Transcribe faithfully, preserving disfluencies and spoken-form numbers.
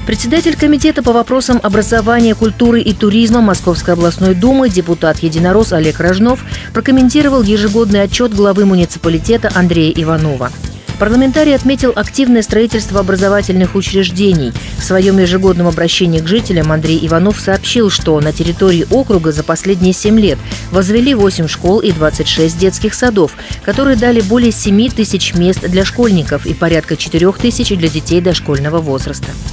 Председатель комитета по вопросам образования, культуры и туризма Московской областной думы, депутат-единорос Олег Рожнов прокомментировал ежегодный отчет главы муниципалитета Андрея Иванова. Парламентарий отметил активное строительство образовательных учреждений. В своем ежегодном обращении к жителям Андрей Иванов сообщил, что на территории округа за последние семь лет возвели восемь школ и двадцать шесть детских садов, которые дали более семи тысяч мест для школьников и порядка четырёх тысяч для детей дошкольного возраста.